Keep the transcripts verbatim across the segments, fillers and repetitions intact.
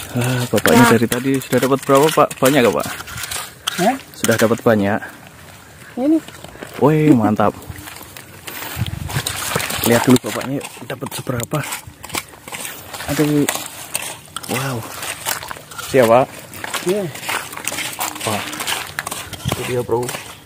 Ah, Bapak ini dari tadi sudah dapat berapa Pak? Banyak gak Pak? Eh? Sudah dapat banyak. Ini. Wih mantap. Lihat dulu bapaknya dapat seberapa. Aduh. Wow. Siapa? Iya. Wah. Itu dia bro.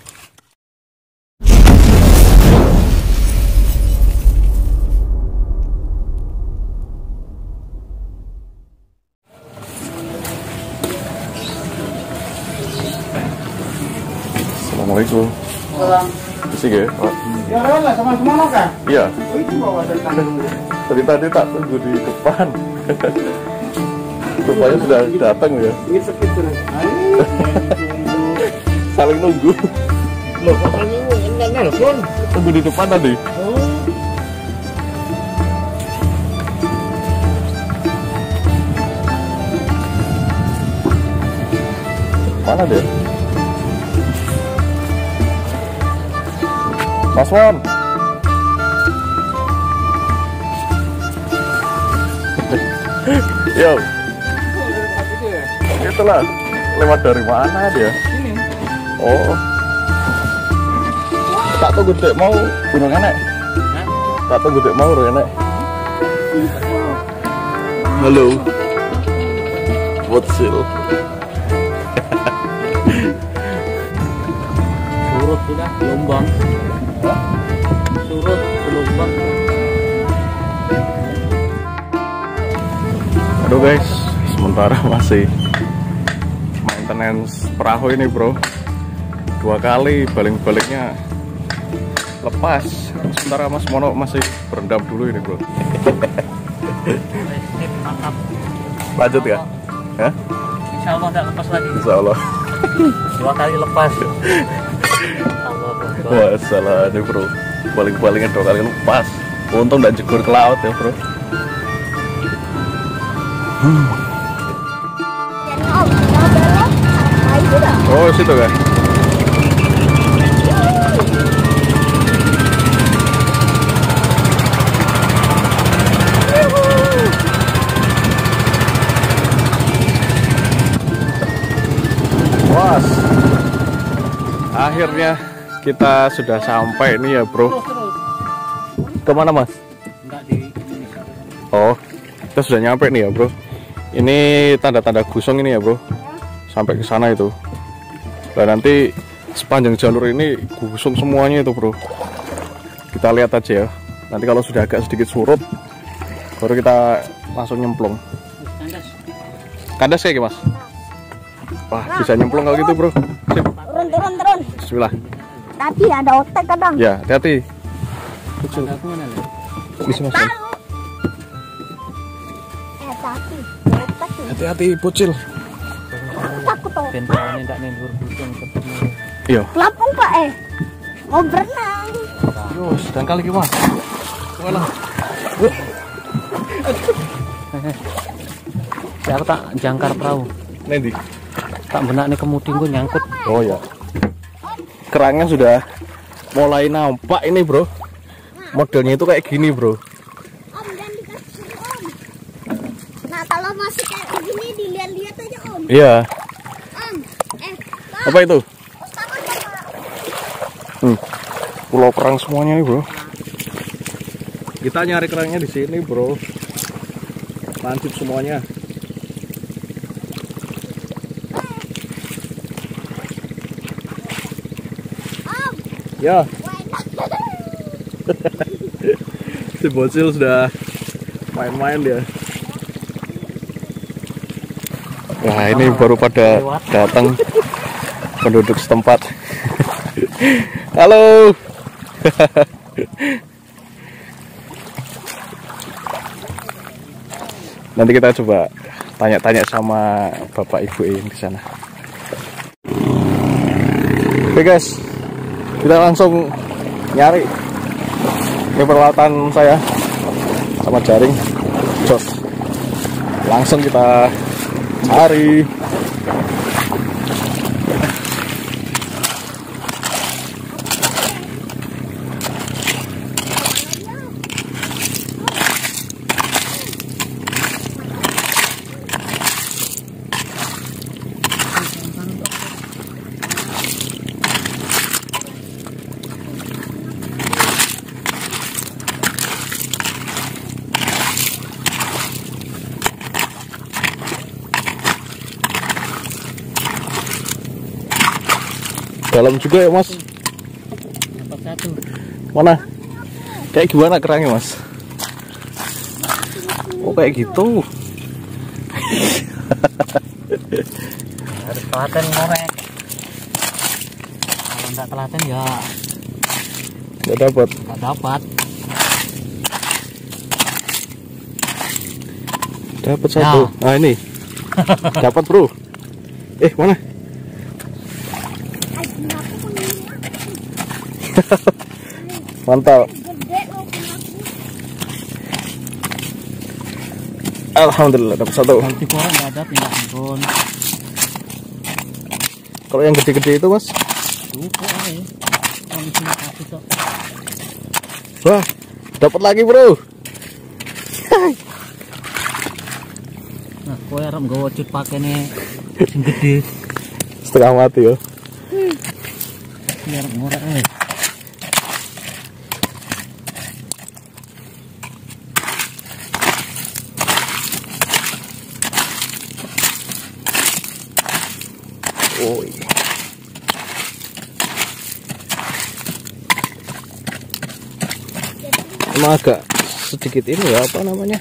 Assalamualaikum. Salam. Masih ya, Pak? Ya lah sama semua kan? Iya. Oh, itu bawa dari tadi. Dari tadi tak tunggu di depan. Rupanya sudah datang ya. Ini sakit tuh. Saling nunggu. Loh, kok kamu enggak nelpon? Tunggu di depan tadi. Oh. Mana dia? Mas Wan. Yo. Itulah. Lewat dari mana dia? Ini. Oh. Tak tunggu dek mau gunung enek. Tak tunggu dek mau gunung enek. Halo. Bocil. Surut sudah gelombang. Surut gelombang. Aduh guys, sementara masih maintenance perahu ini bro. Dua kali baling-baliknya lepas. Sementara Mas Mono masih berendam dulu ini bro. Mantap. Lanjut ya? Hah? Insya Allah tidak lepas lagi. Insya Allah. Dua kali lepas. Wah salah nih bro. Baling-balingnya dua kali lepas. Untung tidak jegur ke laut ya bro. Hmm. Oh situ kan? Was. Akhirnya kita sudah sampai nih ya bro. Kemana mas? Enggak di Indonesia. Oh, kita sudah nyampe nih ya bro. Ini tanda-tanda gusung ini ya bro. Sampai ke sana itu. Dan nanti sepanjang jalur ini gusung semuanya itu bro. Kita lihat aja ya. Nanti kalau sudah agak sedikit surut, baru kita langsung nyemplung. Kandas. Kandas kayak mas? Wah bisa nyemplung kalau gitu bro. Sip. Turun, turun, turun. Bismillah. Tapi ada otak kadang. Ya hati-hati. Kecil. Aku mana nih? Bisa mas. Eh, tapi otak tuh. Hati-hati bocil. Takut tuh. Bentar ini tidak nendur busung ketemu. Iya. Pelampung pak eh. Mau berenang. Yus, dan kali gimana? Walah. Siapa tak jangkar perahu? Nanti. Tak benak nih kemudian gue nyangkut. Oh ya. Kerangnya sudah mulai nampak ini bro. Modelnya itu kayak gini bro. Om dan dikasih om. Nah kalau masih kayak begini dilihat-lihat aja om. Iya. Om. Eh. Pak. Apa itu? Takut ya pak. Hmm. Pulau kerang semuanya nih bro. Kita nyari kerangnya di sini bro. Lancip semuanya. Om. Ya. Si bocil sudah main-main dia. Wah ini baru pada datang penduduk setempat. Halo. Nanti kita coba tanya-tanya sama bapak ibu yang di sana. Oke guys, kita langsung nyari. Ini peralatan saya sama jaring, jos. Langsung kita cari. Dalam juga ya mas. Dapat satu. Mana? Kayak gimana kerangnya mas? Oh kayak gitu. Harus telaten korek. Kalau nggak telaten ya Nggak dapat. nggak dapat. Dapat satu. Ya. Nah ini. Dapat bro. Eh mana? Mantap. Alhamdulillah dapat satu. Di korek nggak ada pindah handphone. Kalau yang gede-gede itu mas? Cukup aja. Kalau di sini satu kok. Wah, dapat lagi bro. Nah, kowe arep nggawa cut pakene sing gede. Setengah mati ya. Biar ngorek eh. Oh iya. Emang agak sedikit ini ya, apa namanya,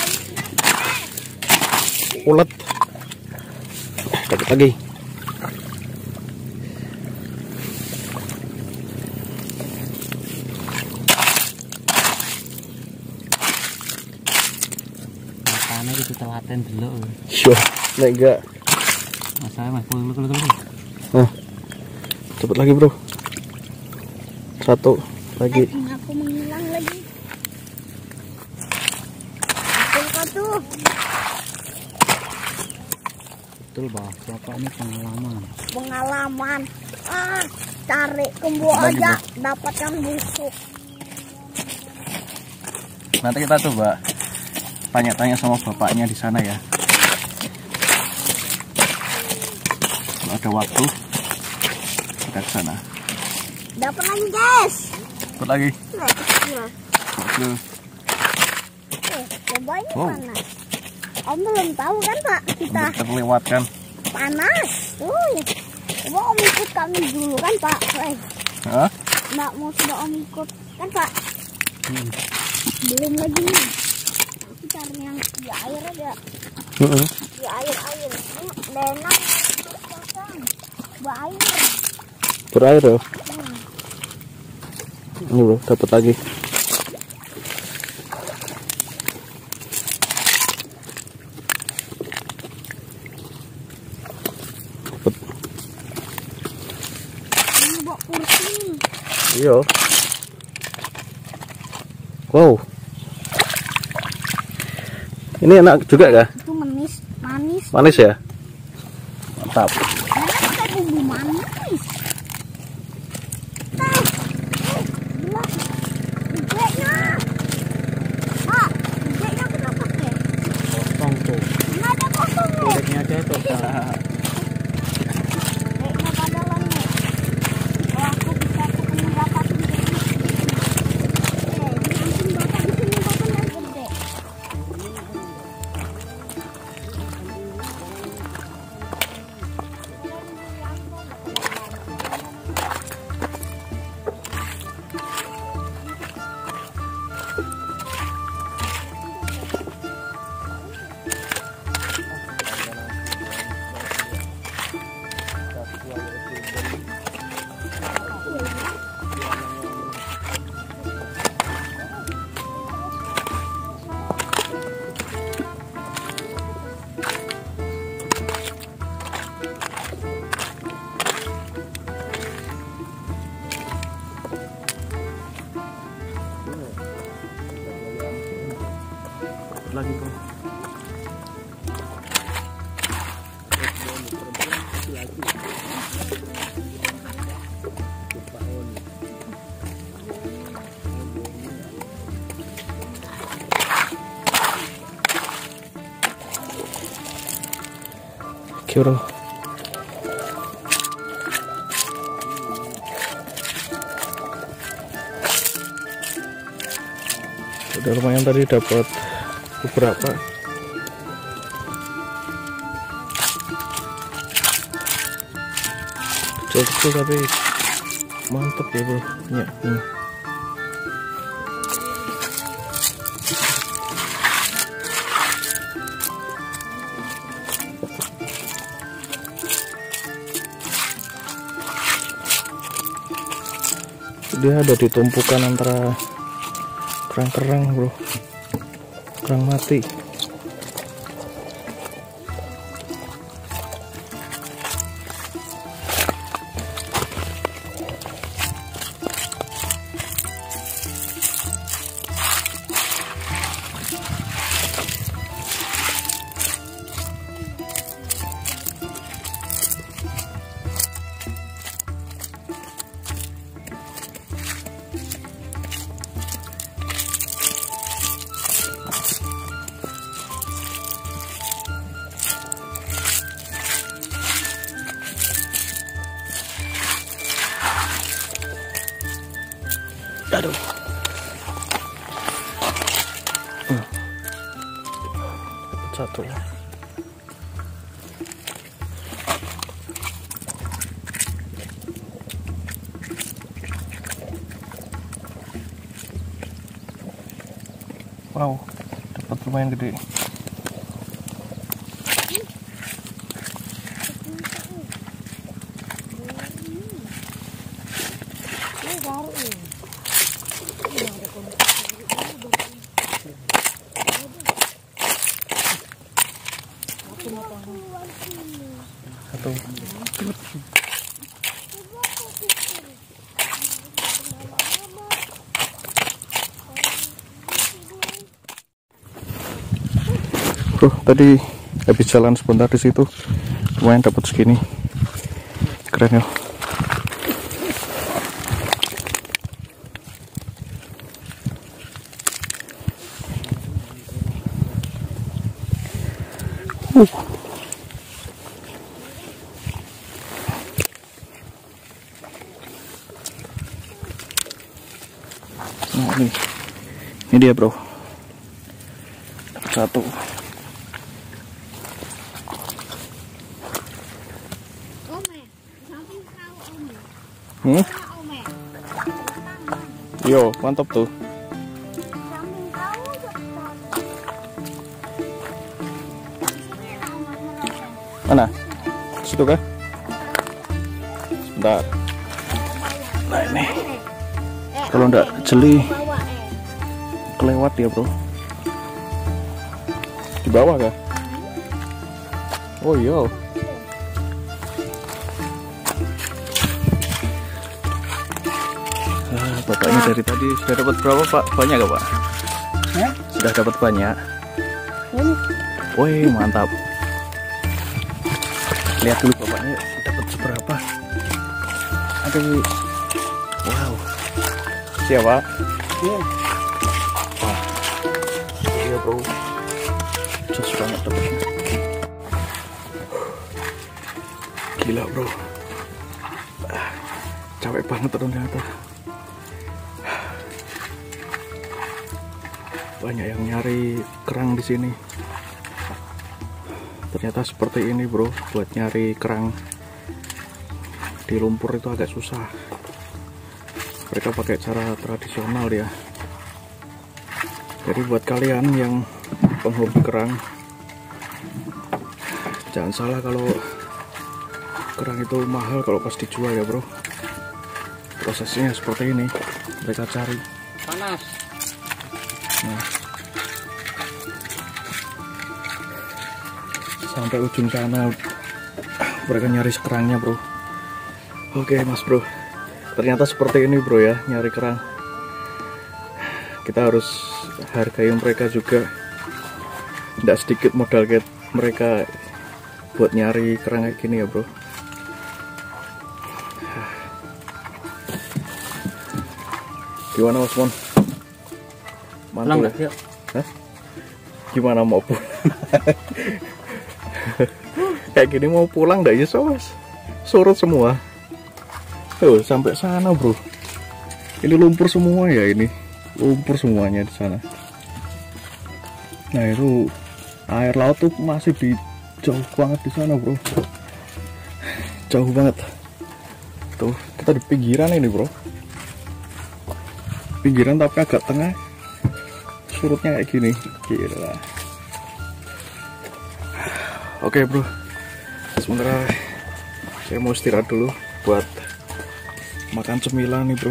ulet. Dapat lagi. Makanya itu telaten dulu. Yo, nek enggak. Masalah mas, kuluk kuluk kuluk. Nah, dapat lagi bro. Satu lagi. Aku menghilang lagi. Betul tuh. Betul bah, bapak ini pengalaman. Pengalaman. Ah, cari kembu aja dapat yang busuk. Nanti kita coba tanya-tanya sama bapaknya di sana ya. Kalau ada waktu kita ke sana. Dapat lagi guys. Dapat lagi. Nah, kecil. Oke. Eh, cobain Wow. panas. Om belum tahu kan Pak, kita Terlewatkan. panas. Tuh, coba Om ikut kami dulu kan Pak. Eh, Hah? nggak mau sudah Om ikut kan Pak? Hmm. Belum lagi nih. Aku cari yang di air aja. Heeh. Di air air. Ini lenang kosong. Berair. Berair ya. Hmm. Ini bro, dapat lagi. Dapat. Ini bawa kursi. Iya. Wow. Ini enak juga kah? Itu manis, manis. Manis ya? Mantap. Mana pakai bumbu manis? Ah, eh, gila. Gedenya. Ah, gedenya kita pakai. Kosong tuh. Nggak ada kosong loh. Kulitnya aja tuh. Gedenya pada lemes. Oh, aku bisa ketemu bapak di sini. Eh, langsung bapak di sini bapak yang gede. Lagi bro. Oke bro. Udah lumayan tadi dapat beberapa. kecil tapi mantep ya bro ya. Hmm. Dia ada di tumpukan antara kerang-kerang bro, kerang mati. Aduh. Hmm. Satu. Wow, dapat lumayan gede. Satu. Bro, tadi habis jalan sebentar di situ, lumayan dapat segini. Keren ya. Uh. Nah ini, ini dia bro, dapat satu. Hmm? Yo, mantap tuh. Mana? Situ kah? Sebentar. Nah ini, kalau ndak jeli, kelewat ya bro. Di bawah kah? Oh iya. Ah, bapaknya dari tadi sudah dapat berapa pak? Banyak gak pak? Ya? Sudah dapat banyak. Ini. Wih mantap. Lihat dulu bapaknya dapat seberapa. Aduh. Wow. Siapa? Iya. Wah. Iya bro. Jos banget dapatnya. Gila bro. Ah, capek banget ternyata. Banyak yang nyari kerang di sini. Ternyata seperti ini bro, buat nyari kerang di lumpur itu agak susah. Mereka pakai cara tradisional ya. Jadi buat kalian yang penghobi kerang, jangan salah kalau kerang itu mahal kalau pas dijual ya bro. Prosesnya seperti ini, mereka cari. Panas. Nah, sampai ujung sana mereka nyari kerangnya bro. Oke mas bro, ternyata seperti ini bro ya, nyari kerang. Kita harus hargai mereka juga. Tidak sedikit modal kayak mereka buat nyari kerang kayak gini ya bro. Gimana mas Mon? Mantul ya? Hah? Gimana mau pulang? Kayak gini mau pulang nggak ya mas? Surut semua. Tuh sampai sana bro. Ini lumpur semua ya ini. Lumpur semuanya di sana. Nah itu air laut tuh masih di jauh banget di sana bro. Jauh banget. Tuh, kita di pinggiran ini bro. Pinggiran tapi agak tengah. Surutnya kayak gini. Gila. Oke bro, sementara saya mau istirahat dulu buat makan cemilan nih bro.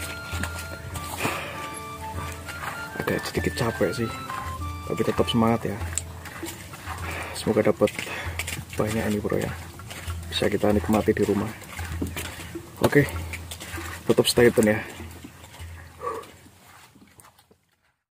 Agak sedikit capek sih, tapi tetap semangat ya. Semoga dapat banyak ini bro ya, bisa kita nikmati di rumah. Oke, tetap stay tune ya.